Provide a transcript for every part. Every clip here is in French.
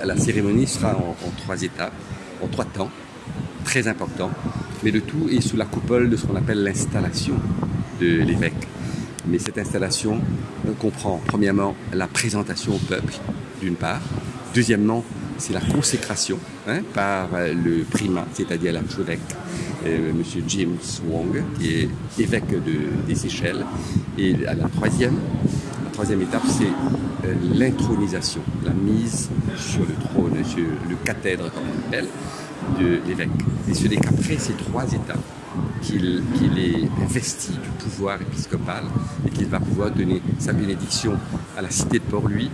la cérémonie sera en 3 étapes, en 3 temps, très important. Mais le tout est sous la coupole de ce qu'on appelle l'installation de l'évêque. Mais cette installation comprend, premièrement, la présentation au peuple, d'une part. Deuxièmement, c'est la consécration par le primat, c'est-à-dire l'archevêque, M. James Wong, qui est évêque des Seychelles. Et la troisième étape, c'est l'intronisation, la mise sur le trône, sur le cathèdre, comme on appelle, de l'évêque. Et ce n'est qu'après ces 3 étapes qu'il est investi du pouvoir épiscopal et qu'il va pouvoir donner sa bénédiction à la cité de Port-Louis,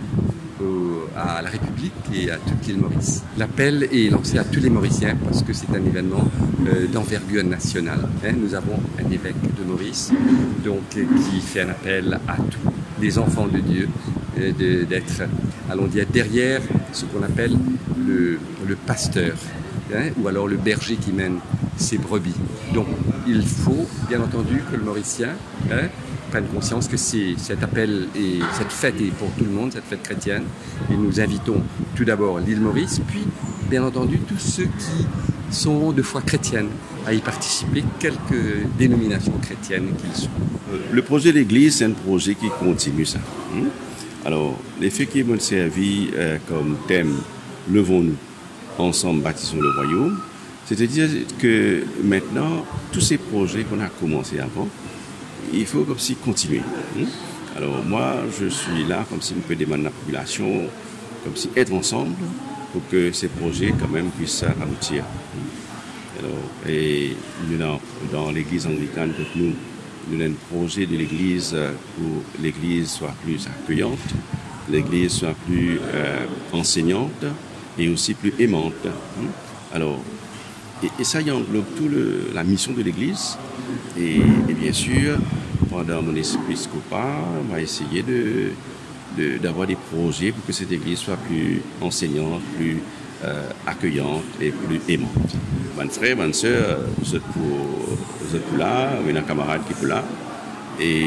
à la République et à toute l'île Maurice. L'appel est lancé à tous les Mauriciens parce que c'est un événement d'envergure nationale. Nous avons un évêque de Maurice donc, qui fait un appel à tous les enfants de Dieu d'être, allons dire, derrière ce qu'on appelle le pasteur, ou alors le berger qui mène ses brebis. Donc il faut bien entendu que le Mauricien prenne conscience que cet appel et cette fête est pour tout le monde, cette fête chrétienne. Et nous invitons tout d'abord l'île Maurice, puis bien entendu tous ceux qui sont de foi chrétienne à y participer, quelque dénomination chrétienne qu'ils soient. Le projet de l'Église, c'est un projet qui continue ça. Alors, les faits qui m'ont servi comme thème, levons-nous, ensemble bâtissons le royaume, c'est-à-dire que maintenant, tous ces projets qu'on a commencés avant, il faut comme si continuer. Alors moi, je suis là comme si on peut demander à la population, comme si être ensemble pour que ces projets quand même puissent aboutir. Alors, et nous, dans l'église anglicane, nous avons un projet de l'église pour l'église soit plus accueillante, l'église soit plus enseignante et aussi plus aimante. Alors, et ça y englobe toute la mission de l'église. Et bien sûr, pendant mon épiscopat, on va essayer d'avoir des projets pour que cette église soit plus enseignante, plus accueillante et plus aimante. Mon frère, ma soeur, vous êtes là, il y a un camarade qui est là, et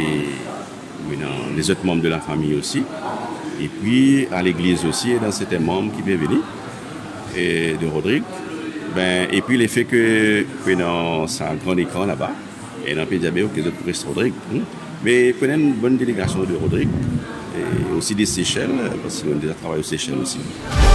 les autres membres de la famille aussi. Et puis, à l'église aussi, il y a certains membres qui peuvent venir, et de Rodrigue. Et puis, le fait que dans un grand écran là-bas, et dans le Pédiabé, que de rester Rodrigue. Mais prenez une bonne délégation de Rodrigue, et aussi des Seychelles, parce qu'on a déjà travaillé aux Seychelles aussi.